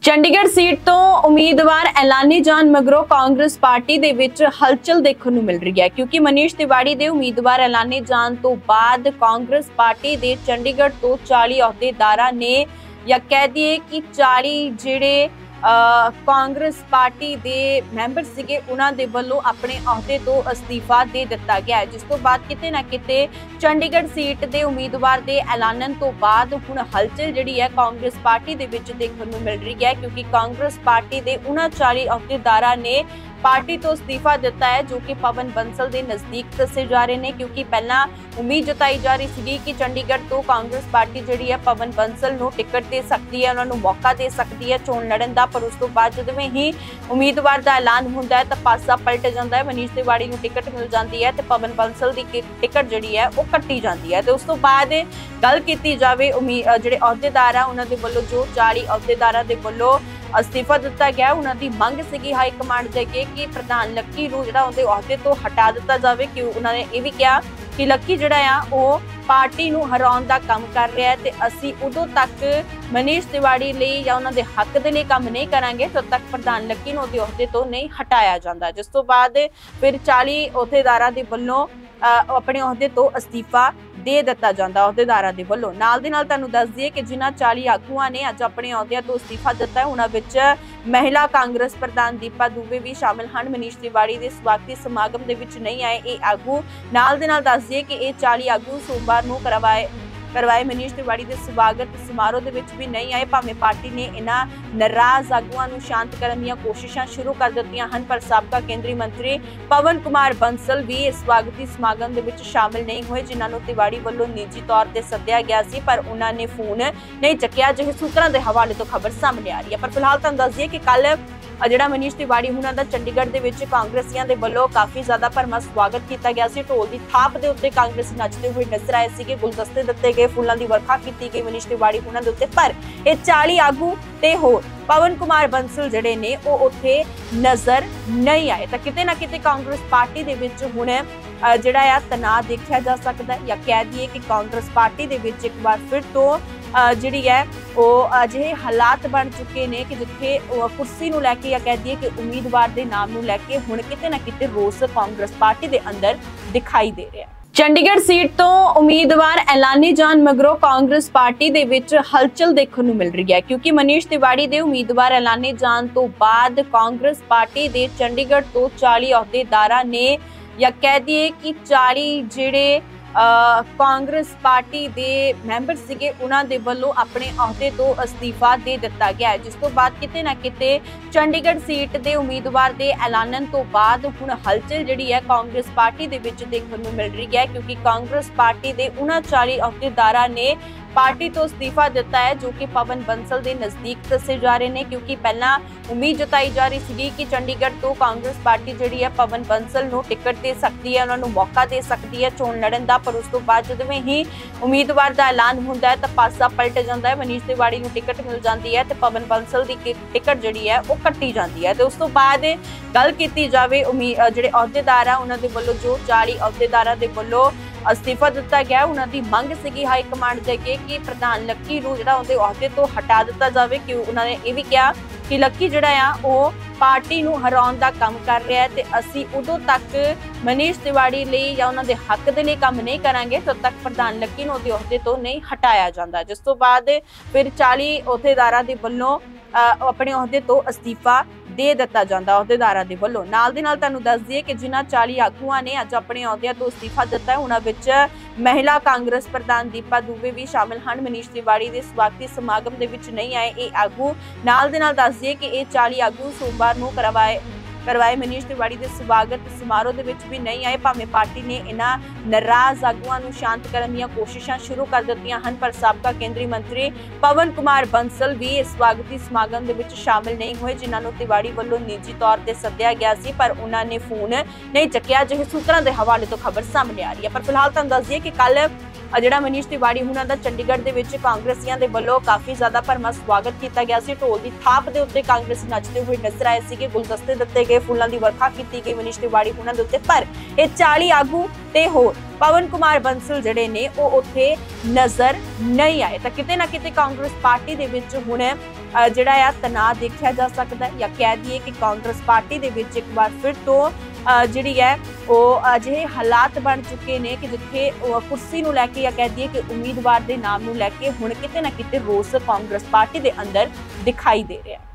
Chandigarh seat ਤੋਂ ਉਮੀਦਵਾਰ ਐਲਾਨੇ ਜਾਣ ਮਗਰੋਂ ਕਾਂਗਰਸ ਪਾਰਟੀ ਦੇ ਵਿੱਚ ਹਲਚਲ ਦੇਖਣ ਨੂੰ ਮਿਲ ਰਹੀ ਹੈ ਕਿਉਂਕਿ ਮਨੀਸ਼ ਤਿਵਾੜੀ ਦੇ ਉਮੀਦਵਾਰ ਐਲਾਨੇ ਜਾਣ ਤੋਂ ਬਾਅਦ ਕਾਂਗਰਸ ਪਾਰਟੀ ਦੇ ਚੰਡੀਗੜ੍ਹ ਤੋਂ 40 ਅਹੁਦੇਦਾਰਾਂ ਨੇ ਜਾਂ ਕਹਿ ਦਈਏ ਕਿ 40 ਜਿਹੜੇ ਕਾਂਗਰਸ ਪਾर्टी ਦੇ ਮੈਂਬਰ ਸੀਗੇ ਉਹਨਾਂ ਦੇ ਵੱਲੋਂ ਆਪਣੇ ਅਹੁਦੇ ਤੋਂ ਅਸਤੀਫਾ ਦੇ ਦਿੱਤਾ ਗਿਆ ਜਿਸ ਤੋਂ ਬਾਅਦ ਕਿਤੇ ਨਾ ਕਿਤੇ ਚੰਡੀਗੜ੍ਹ ਸੀਟ ਦੇ ਉਮੀਦਵਾਰ ਦੇ ਐਲਾਨਣ ਤੋਂ ਬਾਅਦ ਹੁਣ ਹਲਚਲ ਜਿਹੜੀ ਹੈ ਕਾਂਗਰਸ ਪਾਰਟੀ ਦੇ ਵਿੱਚ ਦੇਖਣ ਨੂੰ ਮਿਲ ਰਹੀ ਹੈ ਕਿਉਂਕਿ ਕਾਂਗਰਸ ਪਾਰਟੀ ਦੇ ਉਹਨਾਂ 40 ਅਹੁਦੇਦਾਰਾਂ ਨੇ पार्टी तो इस्तीफा दिता है जो कि पवन बंसल के नजदीक दसे जा रहे हैं क्योंकि पहला उम्मीद जताई जा रही थी कि चंडीगढ़ तो कांग्रेस पार्टी जिहड़ी है पवन बंसल नूं टिकट दे सकती है, उन्होंने मौका दे सकती है चोण लड़न का। पर उस तो बाद जिवें ही उम्मीदवार का ऐलान होंदा है तो पासा पलट जाता है, मनीष तिवाड़ी नूं टिकट मिल जाती है तो पवन बंसल की टिकट जिहड़ी है वो कट्टी जाती है। तो उस तो बाद गल कीती जावे जिहड़े अहुदेदार आ उन्हां दे वल्लों जो 40 अहुदेदारां दे वल्लों अस्तीफा दिता गया, उन्होंने मंग सी हाई कमांड दे के कि प्रधान लक्की नूं जिहड़ा उहदे अहुदे तो हटा दिता जाए कि उन्होंने ये भी कहा कि लक्की जिहड़ा आ वो पार्टी नूं हराउण दा काम कर रहा है ते असीं उदों तक मनीष तिवाड़ी लई या उन्हां दे हक दे लई काम नहीं करांगे जद तक प्रधान लक्की नूं उहदे अहुदे तो नहीं हटाया जांदा। जिस तो बाद फिर 40 अहुदेदारां दे वल्लों अपने अहुदे तो अस्तीफा दे दिता जाता अहुदेदारां दे वल्लों। नाल दे नाल तुहानूं दस दईए कि जिन्हां 40 आगूआं ने अज अपने अहुदिਆਂ तो अस्तीफा दिता है उन्हां विच महिला कांग्रेस प्रधान दीपा दुबे भी शामिल हैं। मनीष तिवाड़ी के स्वागती समागम दे विच नहीं आए ये आगू। नाल दे नाल दस दईए कि ये 40 आगू सोमवार नूं करवाए मनीष तिवाड़ी के स्वागत समारोह के विच भी नहीं आए, भावें पार्टी ने इन्हां नाराज आगूआं नूं शांत करन दीआं कोशिशां शुरू कर दित्तियां हन। पर साबका केंद्रीय मंत्री पवन कुमार बंसल भी इस स्वागती समागम के विच शामिल नहीं हुए जिन्हां नूं तिवाड़ी वल्लों निजी तौर पर सद्दिया गया सी पर उन्हां ने फोन नहीं चुक्या। अजिहे सूत्रां के हवाले तो खबर सामने आ रही है। पर फिलहाल तुहानूं दस दईए कि कल जिहड़ा मनीष तिवाड़ी हुणां दा चंडीगढ़ दे विच कांग्रेसियां दे वल्लों काफ़ी ज़्यादा भरमां स्वागत किया गया सी। ढोल की थाप दे उत्ते कांग्रेसी नचदे हुए नज़र आए सीगे, गुलदस्ते दिते गए, फुल्लां दी वर्खा की गई मनीष तिवाड़ी हुणां दे उत्ते। पर ये 40 आगू ते होर पवन कुमार बंसल जिहड़े ने वो उत्थे नज़र नहीं आए। तो किते ना किते कांग्रेस पार्टी दे विच हुण जिहड़ा आ तनाव देखा जा सकता है या कह दईए कि कांग्रेस पार्टी दे विच एक बार फिर तो जिहड़ी है वो अजिहे हालात बन चुके हैं कि जिथे कुर्सी नूं लैके या कह दईए कि उम्मीदवार के नाम नूं लैके हुण किते ना किते रोस कांग्रेस पार्टी के अंदर दिखाई दे रहा है। चंडीगढ़ सीट तो उम्मीदवार ऐलाने जाण मगरों कांग्रेस पार्टी दे विच हलचल देखण नूं मिल रही है क्योंकि मनीष तिवाड़ी दे उम्मीदवार ऐलाने जाण तो बाद कांग्रेस पार्टी दे चंडीगढ़ तो 40 अहुदेदारां ने या कह दईए कि 40 जिहड़े कांग्रेस पार्टी दे मैंबर सीगे उन्हां दे वल्लों अपने अहुदे तो अस्तीफा दे दिता गया जिस तो बाद किते ना किते चंडीगढ़ सीट दे उम्मीदवार दे ऐलानन तो बाद हुण हलचल जिहड़ी है कांग्रेस पार्टी दे विच देखण नूं मिल रही है क्योंकि कांग्रेस पार्टी दे उन्हां 40 अहुदेदारां ने पार्टी तो इस्तीफा दिता है जो कि पवन बंसल के नजदीक दसे जा रहे हैं क्योंकि पहला उम्मीद जताई जा रही थी कि चंडीगढ़ तो कांग्रेस पार्टी जिहड़ी है पवन बंसल नूं टिकट दे सकती है, उन्होंने मौका दे सकती है चोण लड़न का। पर उस तो बाद जिवें ही उम्मीदवार का ऐलान होंदा है तो पासा पलट जाता है, मनीष तिवाड़ी नूं टिकट मिल जाती है तो पवन बंसल की टिकट जिहड़ी है वो कट्टी जाती है। तो उस तो बाद गल कीती जावे जिहड़े अहुदेदार आ उन्हां दे वल्लों जो 40 अहुदेदारां दे वल्लों अस्तीफा दिता गया, उन्होंने मंग सी हाई कमांड दे के कि प्रधान लक्की नूं जिहड़ा उहदे अहुदे तो हटा दिता जाए कि उन्होंने ये भी कहा कि लक्की जिहड़ा आ वो पार्टी नूं हराउण दा काम कर रहा है ते असीं उदों तक मनीष तिवाड़ी लई या उन्हां दे हक दे लई काम नहीं करांगे जद तक प्रधान लक्की नूं उहदे अहुदे तो नहीं हटाया जांदा। जिस तो बाद फिर 40 अहुदेदारां दे वल्लों अपने अहुदे तो अस्तीफा दे दिता जाता अहुदेदारां दे वल्लों। नाल दे नाल तुहानूं दस दईए कि जिन्हां 40 आगूआं ने अज अपने अहुदिਆਂ तो इस्तीफा दिता है उन्हां विच महिला कांग्रेस प्रधान दीपा दुबे भी शामिल हैं। मनीष तिवाड़ी के स्वागती समागम दे विच नहीं आए ये आगू। नाल दे नाल दस दईए कि ये 40 आगू सोमवार नूं करवाए मनीष तिवाड़ी के स्वागत समारोह के विच भी नहीं आए, भावें पार्टी ने इन्हां नाराज आगूआं नूं शांत करन दीआं कोशिशां शुरू कर दित्तियां हन। पर साबका केंद्रीय मंत्री पवन कुमार बंसल भी इस स्वागती समागम के विच शामिल नहीं हुए जिन्हां नूं तिवाड़ी वल्लों निजी तौर पर सद्दिया गया सी पर उन्हां ने फोन नहीं चुक्या। अजिहे सूत्रां के हवाले तो खबर सामने आ रही है। पर फिलहाल तुहानूं दस दईए कि कल जिहड़ा मनीष तिवाड़ी हुणां दा चंडीगढ़ दे विच कांग्रेसियां दे वल्लों काफ़ी ज़्यादा भरमां स्वागत किया गया सी। ढोल की थाप दे उत्ते कांग्रेसी नचदे हुए नज़र आए सीगे, गुलदस्ते दिते गए, फुल्लां दी वर्खा की गई मनीष तिवाड़ी हुणां दे उत्ते। पर ये 40 आगू ते होर पवन कुमार बंसल जिहड़े ने वो उत्थे नज़र नहीं आए। तो किते ना किते कांग्रेस पार्टी दे विच हुण ਜਿਹੜਾ ਆ ਤਣਾਅ ਦੇਖਿਆ ਜਾ ਸਕਦਾ ਹੈ, ਜਾਂ ਕਹਿ ਦਈਏ ਕਿ ਕਾਂਗਰਸ ਪਾਰਟੀ ਦੇ ਵਿੱਚ ਇੱਕ ਵਾਰ ਫਿਰ ਤੋਂ ਜਿਹੜੀ ਹੈ ਉਹ ਅਜਿਹੇ ਹਾਲਾਤ ਬਣ ਚੁੱਕੇ ਨੇ ਕਿ ਜਿੱਥੇ ਕੁਰਸੀ ਨੂੰ ਲੈ ਕੇ, ਜਾਂ ਕਹਿ ਦਈਏ ਕਿ ਉਮੀਦਵਾਰ ਦੇ ਨਾਮ ਨੂੰ ਲੈ ਕੇ ਹੁਣ ਕਿਤੇ ਨਾ ਕਿਤੇ ਰੋਸ ਕਾਂਗਰਸ ਪਾਰਟੀ ਦੇ ਅੰਦਰ ਦਿਖਾਈ ਦੇ ਰਿਹਾ ਹੈ।